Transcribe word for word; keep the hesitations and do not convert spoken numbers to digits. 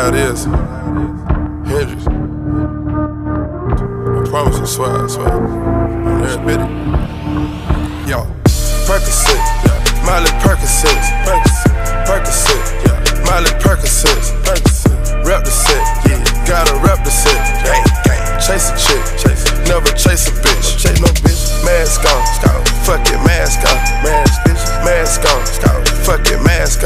how it is. Hendrix. I promise, I swear, I swear. I'm there, bitty. Yo, Percocet, yeah. Miley Percocet, Percocet, yeah. Miley Percocet, rep the set, yeah. Gotta rep the set, gang, gang. Chase a chick, chase, never chase a bitch, no chase no bitch. Mask on, fuck it, mask on, mask, mask on, fuck it, mask on.